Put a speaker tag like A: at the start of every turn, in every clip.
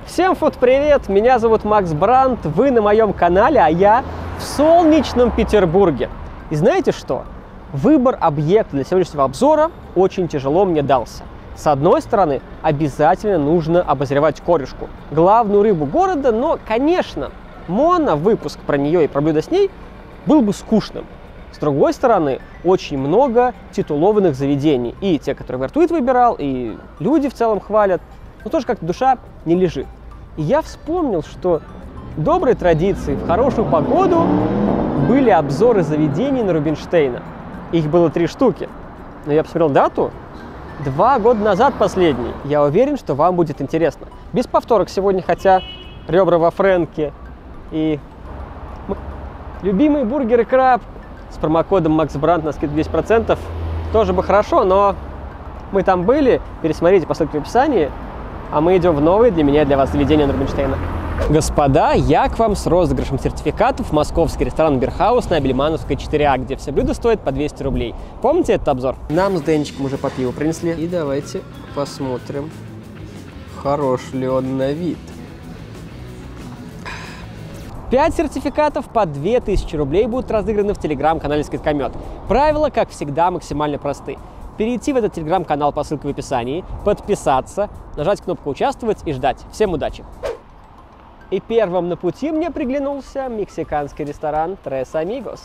A: Всем привет! Меня зовут Макс Брандт, вы на моем канале, а я в солнечном Петербурге. И знаете что? Выбор объекта для сегодняшнего обзора очень тяжело мне дался. С одной стороны, обязательно нужно обозревать корешку, главную рыбу города, но, конечно, моно-выпуск про нее и про блюдо с ней был бы скучным. С другой стороны, очень много титулованных заведений. И те, которые Вертуит выбирал, и люди в целом хвалят, но тоже как-то душа не лежит. И я вспомнил, что доброй традиции в хорошую погоду были обзоры заведений на Рубинштейна. Их было 3 штуки. Но я посмотрел дату. 2 года назад последний. Я уверен, что вам будет интересно. Без повторок сегодня, хотя ребра во фрэнке и любимые бургеры Краб с промокодом MaxBrandт на скидку 10% тоже бы хорошо, но мы там были. Пересмотрите по ссылке в описании. А мы идем в новые для меня и для вас заведения на Рубинштейна. Господа, я к вам с розыгрышем сертификатов в московский ресторан Бирхаус на Абельмановской 4А, где все блюда стоят по 200 рублей. Помните этот обзор? Нам с Денчиком уже по пиву принесли. И давайте посмотрим, хорош ли он на вид. 5 сертификатов по 2000 рублей будут разыграны в телеграм-канале Скидкомет. Правила, как всегда, максимально просты. Перейти в этот телеграм-канал по ссылке в описании, подписаться, нажать кнопку «Участвовать» и ждать. Всем удачи! И первым на пути мне приглянулся мексиканский ресторан Tres Amigos.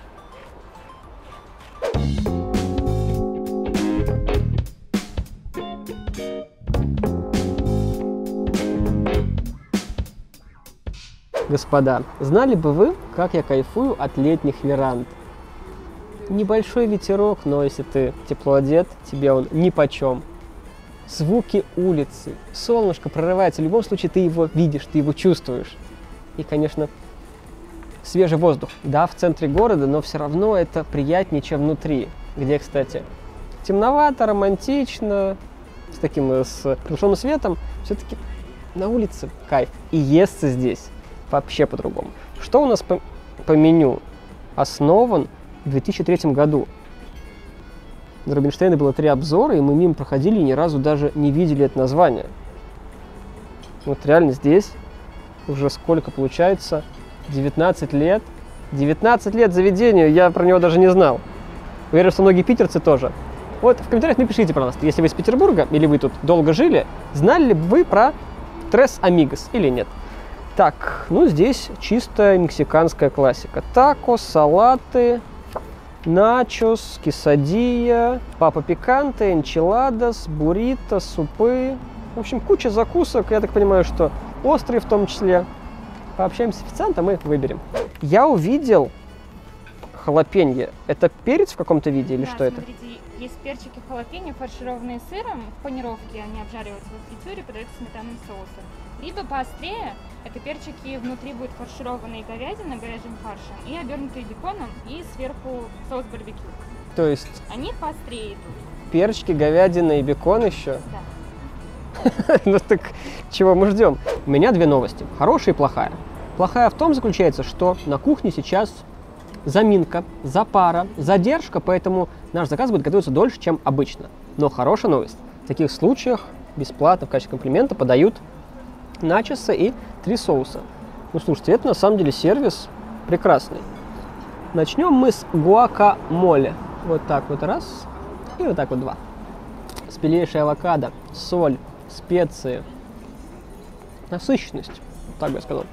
A: Господа, знали бы вы, как я кайфую от летних веранд? Небольшой ветерок, но если ты тепло одет, тебе он нипочем. Звуки улицы, солнышко прорывается, в любом случае ты его видишь, ты его чувствуешь. И, конечно, свежий воздух. Да, в центре города, но все равно это приятнее, чем внутри. Где, кстати, темновато, романтично, с таким, с приглушенным светом. Все-таки на улице кайф. И естся здесь вообще по-другому. Что у нас по меню? Основан в 2003 году. На Рубинштейна было 3 обзора, и мы мимо проходили и ни разу даже не видели это название. Вот реально здесь уже сколько получается? 19 лет. 19 лет заведению, я про него даже не знал. Уверен, что многие питерцы тоже. Вот в комментариях напишите, пожалуйста, если вы из Петербурга или вы тут долго жили, знали ли вы про Tres Amigos или нет? Так, ну здесь чистая мексиканская классика. Тако, салаты, начос, quesadilla, папа пиканте, энчиладос, буррито, супы. В общем, куча закусок. Я так понимаю, что острые в том числе. Пообщаемся с официантом и выберем. Я увидел халапенье. Это перец в каком-то виде или что это?
B: Смотрите, есть перчики халапеньо, фаршированные сыром. В панировке они обжариваются во фритюре, подаются сметанным соусом. Либо поострее, это перчики, внутри будет фаршированная говядина говяжьим фаршем и обернутые беконом, и сверху соус барбекю.
A: То есть
B: они поострее идут.
A: Перчики, говядина и бекон еще?
B: Да.
A: Ну так чего мы ждем? У меня 2 новости, хорошая и плохая. Плохая в том заключается, что на кухне сейчас заминка, запара, задержка, поэтому наш заказ будет готовиться дольше, чем обычно. Но хорошая новость. В таких случаях бесплатно в качестве комплимента подают начосы и 3 соуса. Ну, слушайте, это на самом деле сервис прекрасный. Начнем мы с гуакамоле. Вот так вот раз, и вот так вот 2. Спелейшая авокадо, соль, специи, насыщенность, так бы я сказал.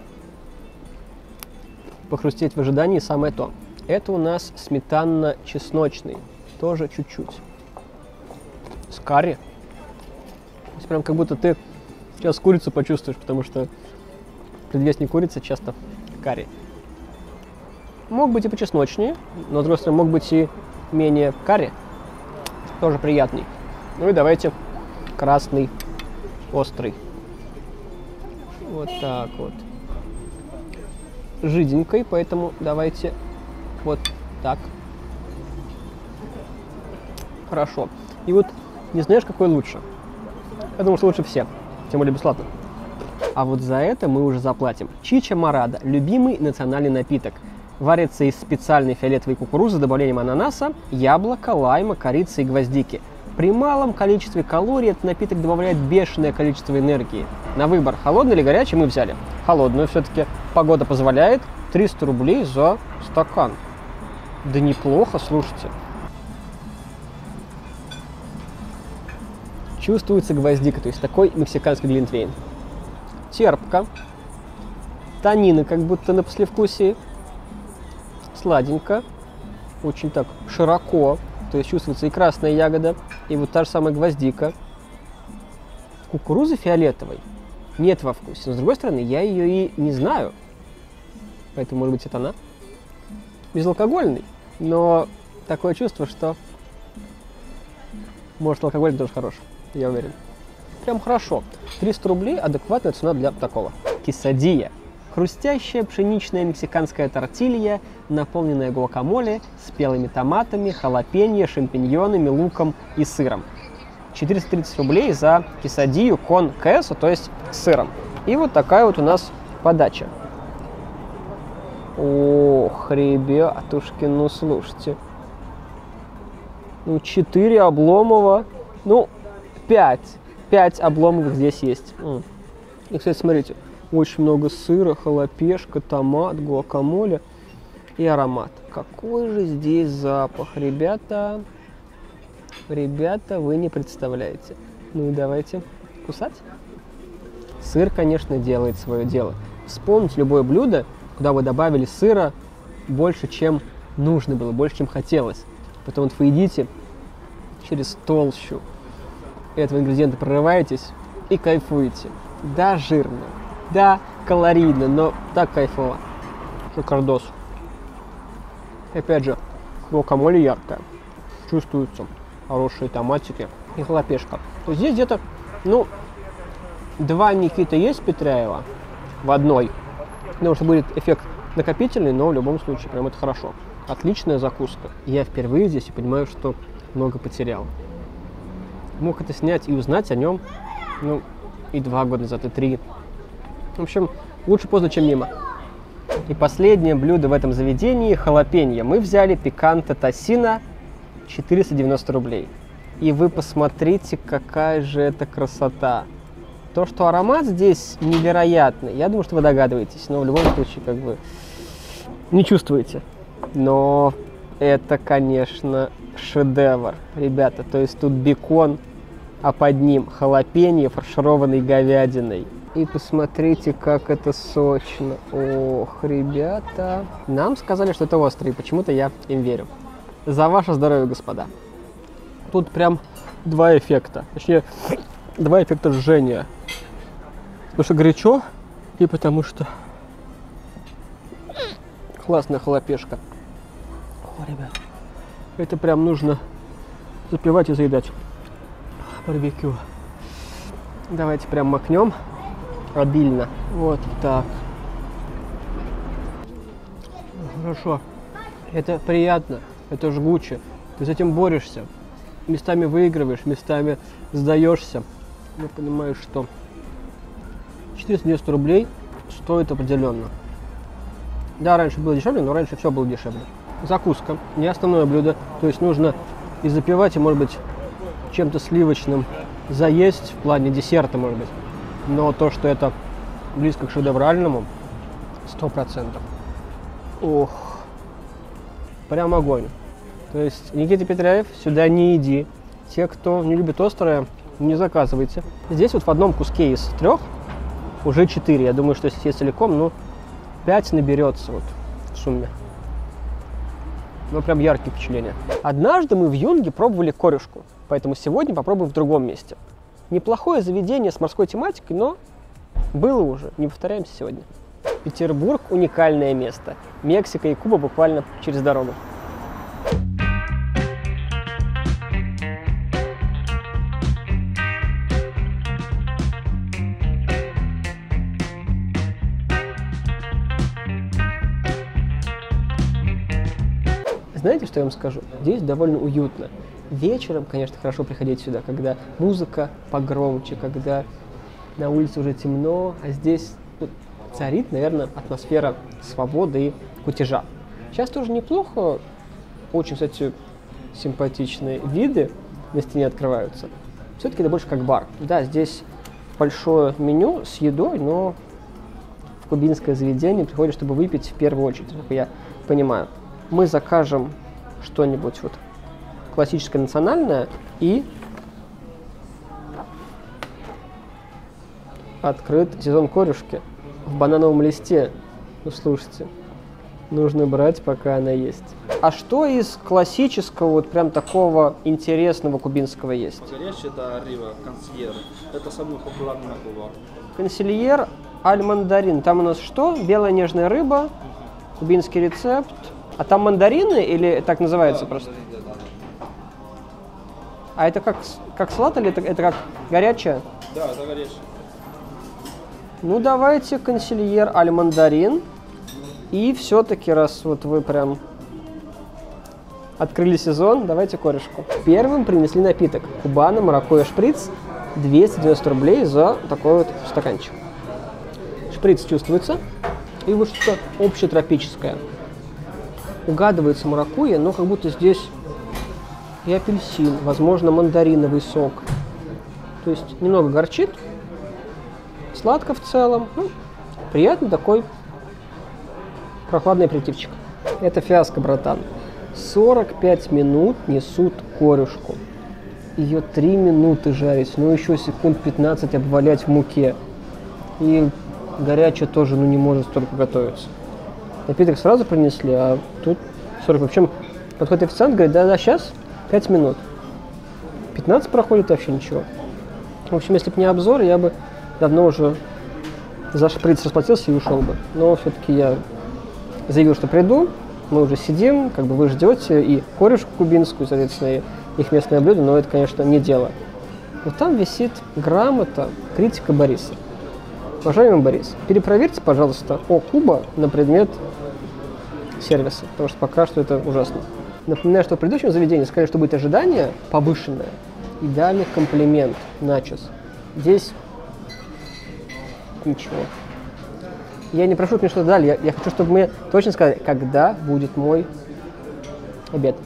A: Похрустеть в ожидании самое то. Это у нас сметанно-чесночный, тоже чуть-чуть. С карри. То есть прям как будто ты сейчас курицу почувствуешь, потому что предвестник курицы часто карри. Мог быть и почесночнее, но, с другой стороны, мог быть и менее карри. Тоже приятный. Ну и давайте красный, острый. Вот так вот. Жиденькой, поэтому давайте вот так. Хорошо. И вот не знаешь, какой лучше. Я думаю, что лучше все. Тем более бесплатно. А вот за это мы уже заплатим. Чича Морада – любимый национальный напиток. Варится из специальной фиолетовой кукурузы с добавлением ананаса, яблока, лайма, корицы и гвоздики. При малом количестве калорий этот напиток добавляет бешеное количество энергии. На выбор, холодный или горячий, мы взяли холодную. Все-таки погода позволяет. 300 рублей за стакан. Да неплохо, слушайте. Чувствуется гвоздика, то есть такой мексиканский глинтвейн. Терпко. Танины как будто на послевкусии. Сладенько. Очень так широко. То есть чувствуется и красная ягода, и вот та же самая гвоздика. Кукурузы фиолетовой нет во вкусе. Но с другой стороны, я ее и не знаю. Поэтому, может быть, это она. Безалкогольный. Но такое чувство, что может алкоголь тоже хорош. Я уверен. Прям хорошо. 300 рублей адекватная цена для такого. Quesadilla. Хрустящая пшеничная мексиканская тортилья, наполненная гуакамоле, спелыми томатами, халапеньо, шампиньонами, луком и сыром. 430 рублей за quesadillo con queso, то есть с сыром. И вот такая вот у нас подача. Ох, ребятушки, ну слушайте. Ну, 4 Обломова. Ну, 5. 5 Обломовых здесь есть. И, кстати, смотрите. Очень много сыра, халапешка, томат, гуакамоле и аромат. Какой же здесь запах, ребята. Ребята, вы не представляете. Ну и давайте кусать. Сыр, конечно, делает свое дело. Вспомните любое блюдо, куда вы добавили сыра больше, чем нужно было, больше, чем хотелось. Потом вот вы едите через толщу этого ингредиента, прорываетесь и кайфуете. Да, жирно. Да, калорийно, но так кайфово. Шикардос. Опять же, гуакамоле яркая. Чувствуются хорошие томатики и халапешка. То есть здесь где-то, ну, 2 Никита есть Петряева в одной. Потому что будет эффект накопительный, но в любом случае прям это хорошо. Отличная закуска. Я впервые здесь и понимаю, что много потерял. Мог это снять и узнать о нем, ну, и 2 года назад, и 3. В общем, лучше поздно, чем мимо. И последнее блюдо в этом заведении – халапеньо. Мы взяли пиканто тосино, 490 рублей. И вы посмотрите, какая же это красота. То, что аромат здесь невероятный, я думаю, что вы догадываетесь, но в любом случае, как бы, не чувствуете. Но это, конечно, шедевр, ребята. То есть тут бекон, а под ним халапеньо, фаршированный говядиной. И посмотрите, как это сочно. Ох, ребята. Нам сказали, что это острый, почему-то я им верю. За ваше здоровье, господа. Тут прям 2 эффекта. Точнее, 2 эффекта жжения. Потому что горячо и потому что классная халапешка. О, ребят. Это прям нужно запивать и заедать. Барбекю. Давайте прям макнем. Обильно. Вот так. Хорошо. Это приятно. Это жгуче. Ты с этим борешься. Местами выигрываешь, местами сдаешься. Я понимаю, что 490 рублей стоит определенно. Да, раньше было дешевле, но раньше все было дешевле. Закуска. Не основное блюдо. То есть нужно и запивать, и, может быть, чем-то сливочным заесть в плане десерта, может быть. Но то, что это близко к шедевральному, 100%. Ох, прям огонь. То есть, Никита Петряев, сюда не иди. Те, кто не любит острое, не заказывайте. Здесь вот в одном куске из 3 уже 4. Я думаю, что если съесть целиком, ну, 5 наберется вот в сумме. Ну, прям яркие впечатления. Однажды мы в Юнге пробовали корюшку, поэтому сегодня попробуем в другом месте. Неплохое заведение с морской тематикой, но было уже, не повторяемся сегодня. Петербург – уникальное место. Мексика и Куба буквально через дорогу. Знаете, что я вам скажу? Здесь довольно уютно. Вечером, конечно, хорошо приходить сюда, когда музыка погромче, когда на улице уже темно, а здесь царит, наверное, атмосфера свободы и кутежа. Сейчас тоже неплохо, очень, кстати, симпатичные виды, на стене открываются. Все-таки это больше как бар. Да, здесь большое меню с едой, но в кубинское заведение приходишь, чтобы выпить в первую очередь, как я понимаю. Мы закажем что-нибудь вот классическое национальное и открыт сезон корюшки в банановом листе. Ну, слушайте, нужно брать, пока она есть. А что из классического, вот прям такого интересного кубинского есть?
C: Горячий это рыба, консьер. Это самый популярный на Кубе.
A: Консильер аль-мандарин. Там у нас что? Белая нежная рыба, кубинский рецепт. А там мандарины или так называется просто?
C: Да.
A: А это как салат или это как горячее?
C: Да, это горячий.
A: Ну, давайте консильер аль-мандарин. И все-таки, раз вот вы прям открыли сезон, давайте корешку. Первым принесли напиток. Кубана, маракуйя шприц. 290 рублей за такой вот стаканчик. Шприц чувствуется. И вот что-то общетропическое. Угадывается маракуйя, но как будто здесь и апельсин, возможно, мандариновый сок. То есть немного горчит. Сладко в целом. Ну, приятный такой прохладный аперитивчик. Это фиаско, братан. 45 минут несут корюшку. Ее 3 минуты жарить, ну еще секунд 15 обвалять в муке. И горячее тоже, ну, не может столько готовиться. Напиток сразу принесли, а тут 40. Причем подходит официант, говорит, да, сейчас 5 минут. 15 проходит, вообще ничего. В общем, если бы не обзор, я бы давно уже за шприц расплатился и ушел бы. Но все-таки я заявил, что приду, мы уже сидим, как бы вы ждете и корюшку кубинскую, соответственно, и их местное блюдо, но это, конечно, не дело. Вот там висит грамота критика Бориса. Уважаемый Борис, перепроверьте, пожалуйста, Куба на предмет сервиса, потому что пока что это ужасно. Напоминаю, что в предыдущем заведении сказали, что будет ожидание повышенное и дали комплимент начос. Здесь ничего. Я не прошу, чтобы мне что-то дали, я хочу, чтобы мне точно сказали, когда будет мой обед.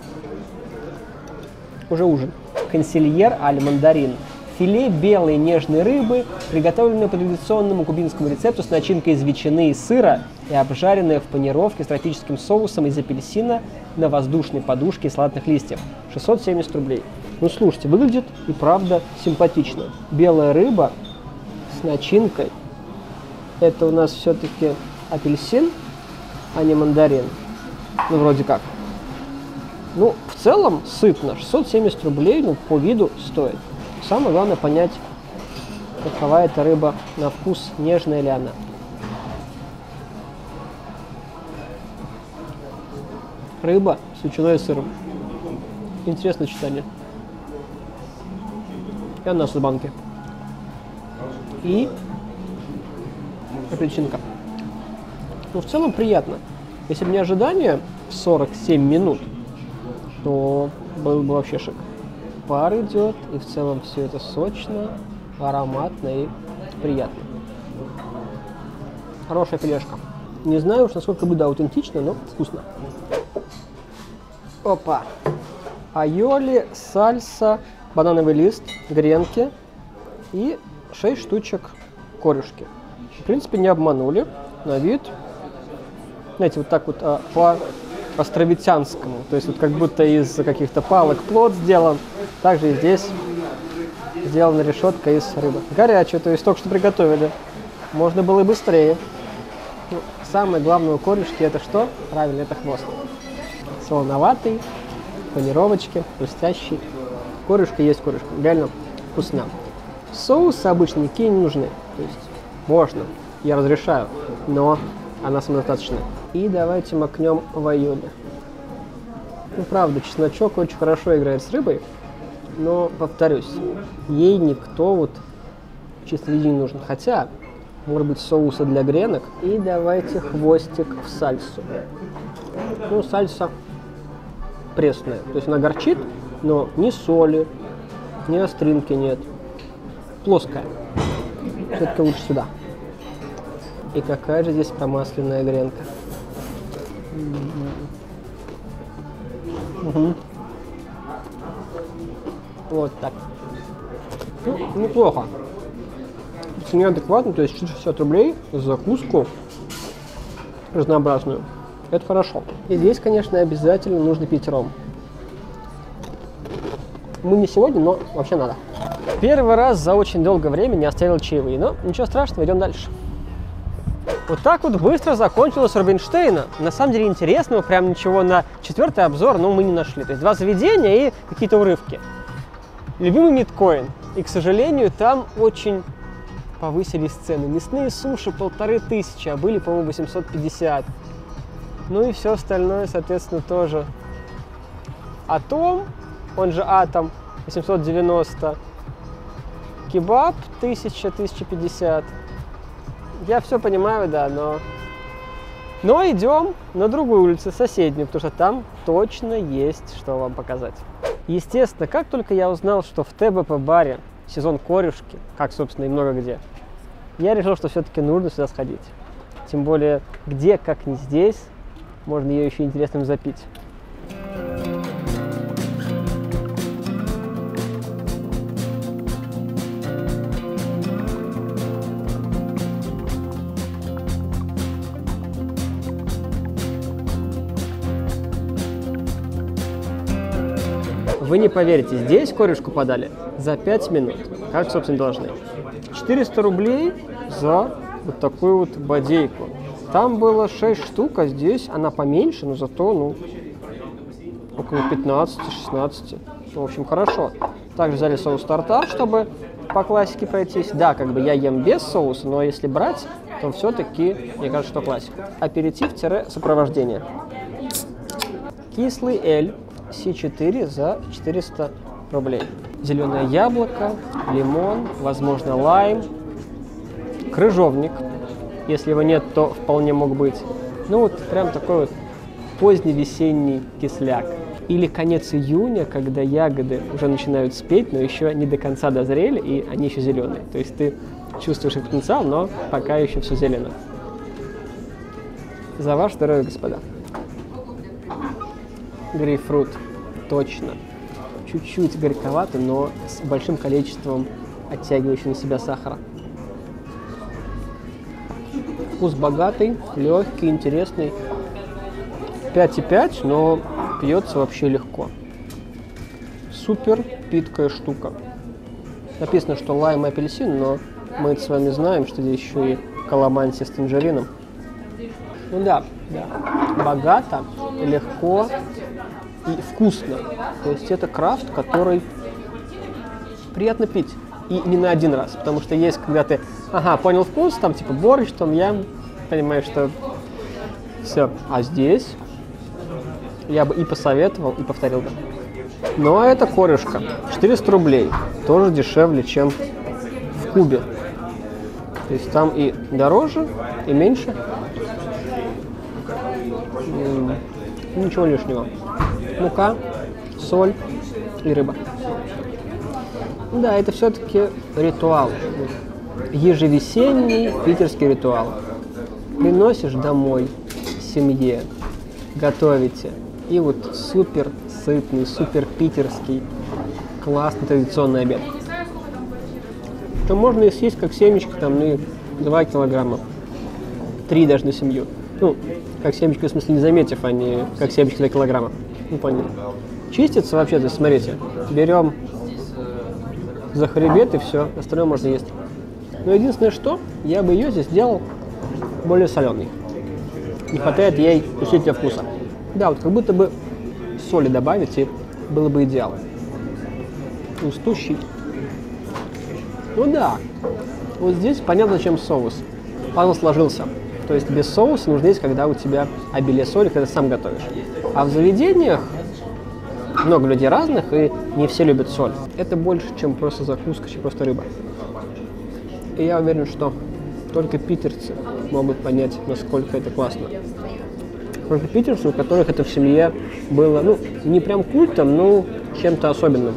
A: Уже ужин. Консильер аль-мандарин. Филе белой нежной рыбы, приготовленное по традиционному кубинскому рецепту с начинкой из ветчины и сыра и обжаренное в панировке с тропическим соусом из апельсина на воздушной подушке из салатных листьев. 670 рублей. Ну, слушайте, выглядит и правда симпатично. Белая рыба с начинкой. Это у нас все-таки апельсин, а не мандарин. Ну, вроде как. Ну, в целом, сытно. 670 рублей, ну, по виду стоит. Самое главное понять, какова эта рыба на вкус, нежная ли она. Рыба с ветчиной и сыром. Интересное сочетание. И ананас из банки. И апельсинка. Ну, в целом приятно. Если бы не ожидание в 47 минут, то был бы вообще шик. Пар идет, и в целом все это сочно, ароматно и приятно. Хорошая филешка. Не знаю уж, насколько блюдо аутентично, но вкусно. Опа! Айоли, сальса, банановый лист, гренки и 6 штучек корюшки. В принципе, не обманули. На вид, знаете, вот так вот по островитянскому. То есть вот как будто из каких-то палок плод сделан. Также и здесь сделана решетка из рыбы. Горячая, то есть только что приготовили. Можно было и быстрее. Ну, самое главное у корюшки это что? Правильно, это хвост. Солоноватый, панировочки, хрустящий. Корюшка есть корюшка. Реально вкусно. Соусы обычно никакие не нужны. То есть можно, я разрешаю, но она самодостаточна. И давайте макнем в айоле. Ну, правда, чесночок очень хорошо играет с рыбой, но, повторюсь, ей никто вот чисто виде не нужен. Хотя, может быть, соусы для гренок. И давайте хвостик в сальсу. Ну, сальса пресная, то есть она горчит, но ни соли, ни остринки нет. Плоская. Все-таки лучше сюда. И какая же здесь промасленная гренка. Угу. Вот так. Ну, неплохо. Цена адекватна, то есть 60 рублей за закуску разнообразную. Это хорошо. И здесь, конечно, обязательно нужно пить ром. Мы не сегодня, но вообще надо. Первый раз за очень долгое время не оставил чаевые, но ничего страшного, идем дальше. Вот так вот быстро закончилось Рубинштейна. На самом деле интересного, прям ничего на 4-й обзор, но мы не нашли. То есть 2 заведения и какие-то урывки. Любимый Мидкоин. И, к сожалению, там очень повысились цены. Мясные суши 1500, а были, по-моему, 850. Ну и все остальное, соответственно, тоже. Атом, он же Атом, 890. Кебаб 1000-1050. Я все понимаю, да, но идем на другую улицу, соседнюю, потому что там точно есть что вам показать. Естественно, как только я узнал, что в ТБП-баре сезон корюшки, как, собственно, и много где, я решил, что все-таки нужно сюда сходить. Тем более, где, как не здесь, можно ее еще интересным запить. Вы не поверите, здесь корюшку подали за 5 минут, как, собственно, должны. 400 рублей за вот такую вот бодейку. Там было 6 штук, а здесь она поменьше, но зато, ну, около 15-16. В общем, хорошо. Также взяли соус тартар, чтобы по классике пройтись. Да, как бы я ем без соуса, но если брать, то все-таки, мне кажется, что классика. Аперитив-сопровождение. Кислый эль. C4 за 400 рублей. Зеленое яблоко, лимон, возможно, лайм, крыжовник. Если его нет, то вполне мог быть. Ну вот прям такой вот поздний весенний кисляк. Или конец июня, когда ягоды уже начинают спеть, но еще не до конца дозрели, и они еще зеленые. То есть ты чувствуешь их потенциал, но пока еще все зелено. За ваше здоровье, господа. Грейпфрут, точно. Чуть-чуть горьковато, но с большим количеством оттягивающего на себя сахара. Вкус богатый, легкий, интересный. 5,5, но пьется вообще легко. Супер питкая штука. Написано, что лайм и апельсин, но мы с вами знаем, что здесь еще и каламанси с танжерином. Ну да, богато, легко и вкусно. То есть это крафт, который приятно пить. И не на один раз. Потому что есть, когда ты, понял вкус, там типа борщ, том ям, понимаешь, что все. А здесь я бы и посоветовал, и повторил бы. Но это корюшка. 400 рублей. Тоже дешевле, чем в Кубе. То есть там и дороже, и меньше. Ничего лишнего. Мука, соль и рыба. Да, это все-таки ритуал. Ежевесенний питерский ритуал. Приносишь домой семье, готовите. И вот супер сытный, супер питерский, классный традиционный обед. То можно и съесть как семечко, там, 2 килограмма. 3 даже на семью. Ну, как семечко, в смысле, не заметив, а не как семечко 2 килограмма. Ну, понятно. Чистится вообще, то есть, смотрите, берем за хребет и все, остальное можно есть. Но единственное, что я бы ее здесь сделал более соленой. Не хватает ей усилителя вкуса. Да, вот как будто бы соли добавить, и было бы идеал. Густущий. Ну да, вот здесь понятно, зачем соус. Пазл сложился. То есть без соуса нужно есть, когда у тебя обилие соли, когда сам готовишь. А в заведениях много людей разных, и не все любят соль. Это больше, чем просто закуска, чем просто рыба. И я уверен, что только питерцы могут понять, насколько это классно. Только питерцы, у которых это в семье было, не прям культом, но чем-то особенным.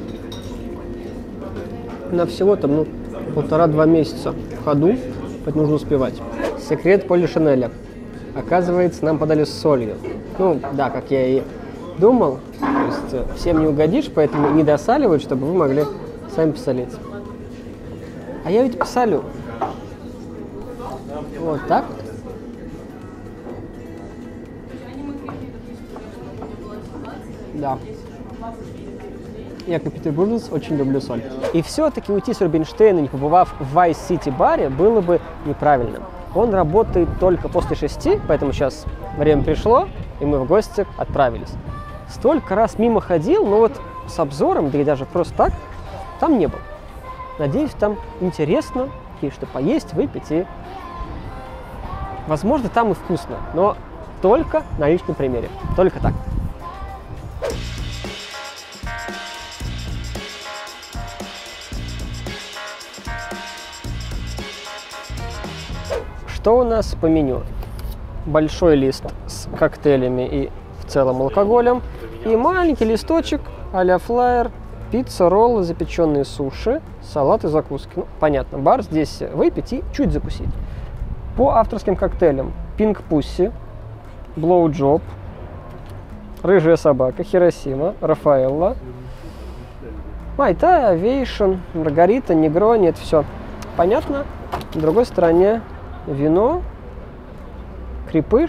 A: На всего там, 1,5-2 месяца в ходу, поэтому нужно успевать. Секрет Поли Шинеля. Оказывается, нам подали с солью. Ну, да, как я и думал. То есть всем не угодишь, поэтому не досаливают, чтобы вы могли сами посолить. А я ведь посолю. Вот так вот. Да. Я, как петербуржец, очень люблю соль. И все-таки уйти с Рубинштейна, не побывав в Vice City баре, было бы неправильным. Он работает только после 6, поэтому сейчас время пришло, и мы в гости отправились. Столько раз мимо ходил, но вот с обзором, да и даже просто так, там не был. Надеюсь, там интересно, есть что поесть, выпить, и, возможно, там и вкусно, но только на личном примере, только так. Что у нас по меню? Большой лист с коктейлями и в целом алкоголем. И маленький листочек а-ля флаер, пицца, роллы, запеченные суши, салат и закуски. Ну, понятно, бар здесь выпить и чуть закусить. По авторским коктейлям: Pink Pussy, Blow Job, Рыжая собака, Хиросима, Рафаэлла, Майтай, Авейшн, Маргарита, Негрони. Это все понятно. На другой стороне вино, крепыш,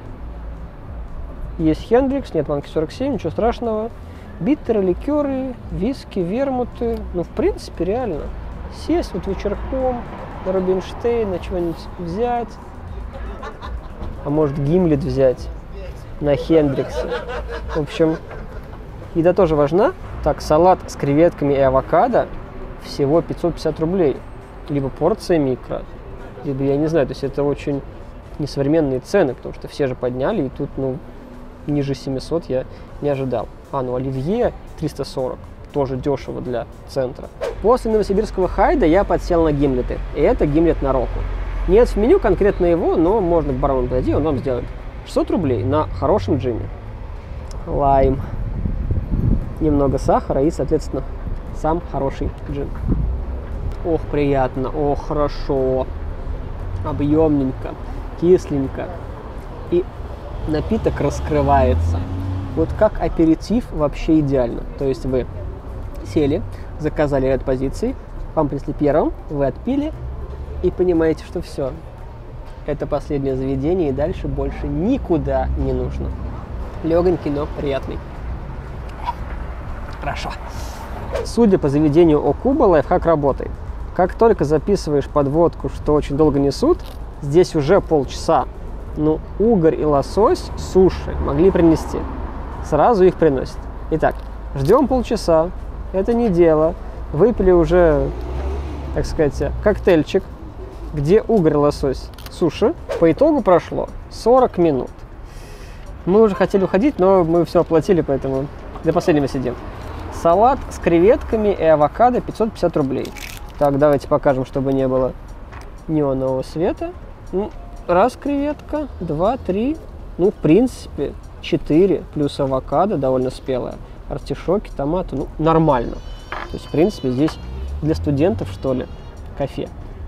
A: есть Хендрикс, нет, Манки 47, ничего страшного. Биттеры, ликеры, виски, вермуты. Ну, в принципе, реально. Сесть вот вечерком на Рубинштейна, чего-нибудь взять. А может, Гимлет взять на Хендриксе. В общем, еда тоже важна. Так, салат с креветками и авокадо всего 550 рублей. Либо порция микро, либо, я не знаю, то есть это очень несовременные цены, потому что все же подняли, и тут, ну, ниже 700 я не ожидал. Ну, оливье 340, тоже дешево для центра. После новосибирского хайда я подсел на гимлеты, и это гимлет на року. Нет в меню конкретно его, но можно к барону подойти, он вам сделает 600 рублей на хорошем джине. Лайм, немного сахара и, соответственно, сам хороший джин. Ох, приятно, ох, хорошо, объемненько, кисленько. И напиток раскрывается. Вот как аперитив вообще идеально. То есть вы сели, заказали ряд позиций, вам принесли первым, вы отпили и понимаете, что все. Это последнее заведение, и дальше больше никуда не нужно. Легонький, но приятный. Хорошо. Судя по заведению Окуба, лайфхак работает. Как только записываешь подводку, что очень долго несут, здесь уже полчаса. Ну, угорь и лосось, суши могли принести. Сразу их приносят. Итак, ждем полчаса. Это не дело. Выпили уже, так сказать, коктейльчик, где угорь, лосось, суши. По итогу прошло 40 минут. Мы уже хотели уходить, но мы все оплатили, поэтому до последнего сидим. Салат с креветками и авокадо 550 рублей. Так, давайте покажем, чтобы не было неонового света. Ну, раз креветка, 2, 3, ну, в принципе, 4 плюс авокадо, довольно спелое. Артишоки, томаты, ну, нормально. То есть, в принципе, здесь для студентов, что ли, кафе.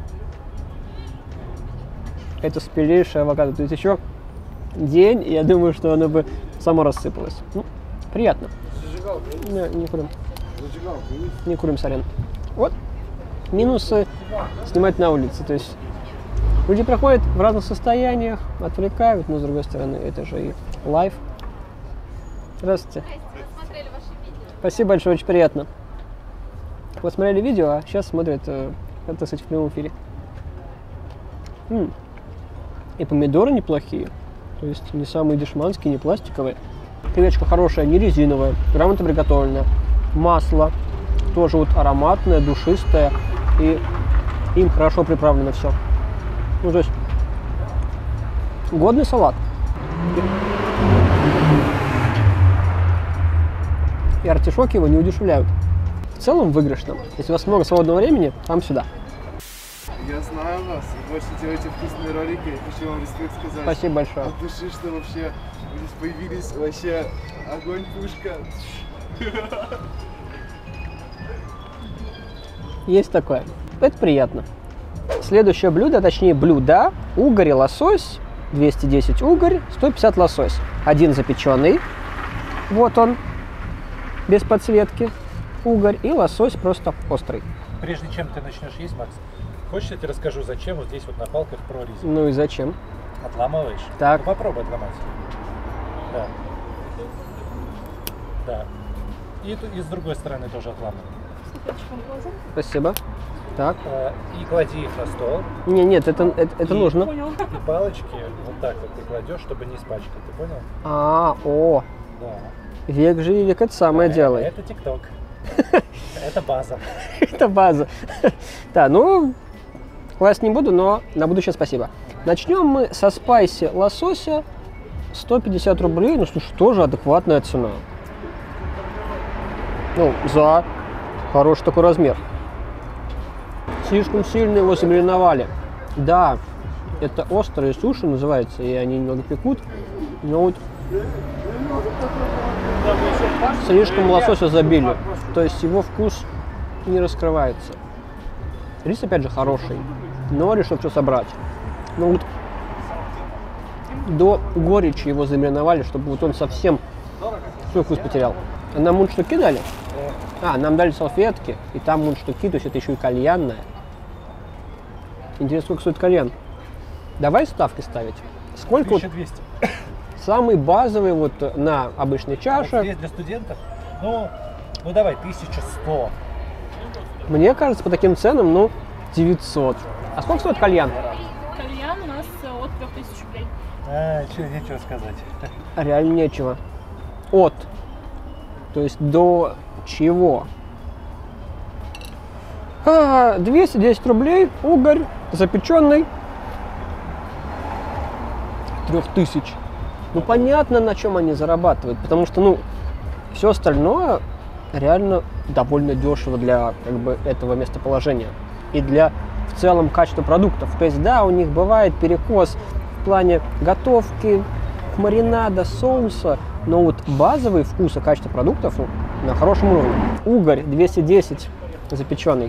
A: Это спелейшее авокадо. То есть еще день, и я думаю, что оно бы само рассыпалось. Ну, приятно. Не курим. Не курим, сорян. Вот. Минусы снимать на улице. То есть люди проходят в разных состояниях, отвлекают, но с другой стороны, это же и лайф. Здравствуйте.
D: Посмотрели ваши видео.
A: Спасибо большое, очень приятно. Вот смотрели видео, а сейчас смотрят, это, кстати, в прямом эфире. И помидоры неплохие. То есть не самые дешманские, не пластиковые. Креветочка хорошая, не резиновая, грамотно приготовленная. Масло тоже вот ароматное, душистое. И им хорошо приправлено все. Ну, то есть годный салат. И артишоки его не удешевляют. В целом выигрышно. Если у вас много свободного времени, там сюда.
E: Я знаю вас, вы больше делаете вкусные ролики, я хочу вам респект сказать.
A: Спасибо большое.
E: От души, что вообще вы здесь появились, вообще огонь, пушка.
A: Есть такое. Это приятно. Следующее блюдо, точнее блюда, угорь и лосось. 210 угорь, 150 лосось. Один запеченный, Вот он, без подсветки, угорь, и лосось просто острый.
F: Прежде чем ты начнешь есть, Макс, хочешь, я тебе расскажу, зачем вот здесь вот на палках прорези?
A: Ну и зачем?
F: Отламываешь?
A: Так.
F: Ну, попробуй отломать. Да. Да. И с другой стороны тоже отламывай.
A: Спасибо. Так.
F: И клади их на стол.
A: Нет, это нужно.
F: И палочки вот так вот ты кладешь, чтобы не испачкать, ты понял?
A: Да.
F: Да.
A: Век живи, век это самое делай.
F: Это ТикТок. Это база.
A: Это база. Да, ну, класть не буду, но на будущее спасибо. Начнем мы со спайси лосося. 150 рублей, ну, слушай, тоже адекватная цена. Ну, за хороший такой размер. Слишком сильно его замариновали. Да, это острые суши называется, и они немного пекут. Но вот слишком лосося забили. То есть его вкус не раскрывается. Рис, опять же, хороший, но решил все собрать. Ну вот до горечи его замариновали, чтобы вот он совсем свой вкус потерял. А нам мундштуки дали? Нам дали салфетки, и там мундштуки, то есть это еще и кальянная. Интересно, сколько стоит кальян? Давай ставки ставить. Сколько
F: 1200.
A: Вот самый базовый вот на обычной чаше?
F: Здесь для студентов? Ну давай, 1100.
A: Мне кажется, по таким ценам, ну, 900. А сколько стоит кальян?
D: Кальян у нас от 3000 рублей.
F: Нечего сказать.
A: Реально нечего. От. То есть до чего? 210 рублей, угорь, запеченный. 3000. Ну, понятно, на чем они зарабатывают, потому что, ну, все остальное реально довольно дешево для, как бы, этого местоположения и для, в целом, качества продуктов. То есть, да, у них бывает перекос в плане готовки, маринада, соуса, но вот базовый вкус и качество продуктов на хорошем уровне. Угорь 210 запеченный.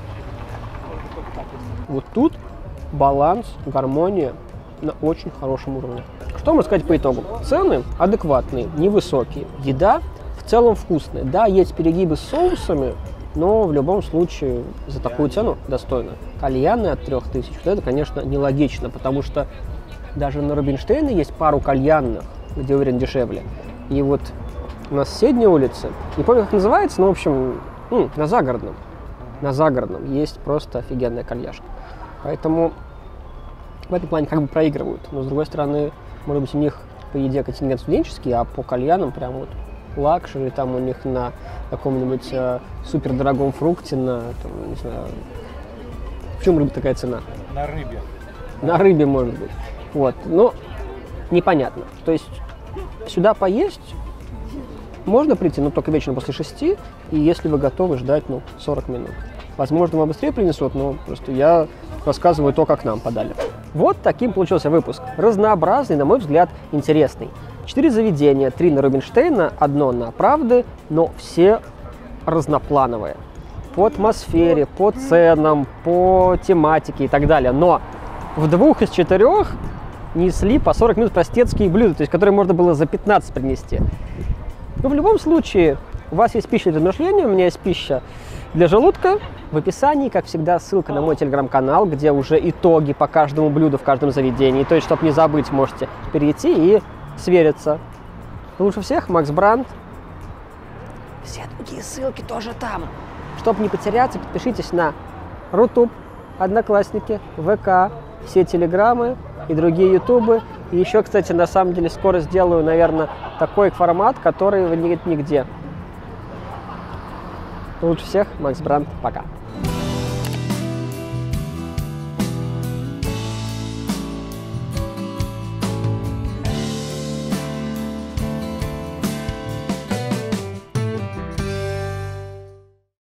A: Вот тут баланс, гармония на очень хорошем уровне. Что можно сказать по итогу? Цены адекватные, невысокие. Еда в целом вкусная. Да, есть перегибы с соусами, но в любом случае за такую цену достойно. Кальяны от 3000, вот это, конечно, нелогично, потому что даже на Рубинштейне есть пару кальянных, где, уверен, дешевле. И вот на соседней улице, не помню, как называется, но, в общем, на Загородном есть просто офигенная кальяшка. Поэтому в этом плане как бы проигрывают. Но, с другой стороны, может быть, у них по еде контингент студенческий, а по кальянам прям вот лакшери, там у них на каком-нибудь супердорогом фрукте, на, там, не знаю, в чем рыба такая цена?
F: На рыбе.
A: На рыбе, может быть. Вот, но непонятно. То есть сюда поесть можно прийти, но только вечером после 6, и если вы готовы ждать, 40 минут. Возможно, вам быстрее принесут, но просто я рассказываю то, как нам подали. Вот таким получился выпуск. Разнообразный, на мой взгляд, интересный. 4 заведения, 3 на Рубинштейна, 1 на Правды, но все разноплановые. По атмосфере, по ценам, по тематике и так далее. Но в 2 из 4 несли по 40 минут простецкие блюда, то есть которые можно было за 15 принести. Но в любом случае, у вас есть пища для размышления, у меня есть пища для желудка. В описании, как всегда, ссылка на мой телеграм-канал, где уже итоги по каждому блюду в каждом заведении. То есть, чтобы не забыть, можете перейти и свериться. Лучше всех Макс Брандт. Все другие ссылки тоже там. Чтобы не потеряться, подпишитесь на Рутуб, Одноклассники, ВК, все телеграммы и другие ютубы. И еще, кстати, на самом деле скоро сделаю, наверное, такой формат, который нет нигде. Лучше всех Макс Брандт. Пока.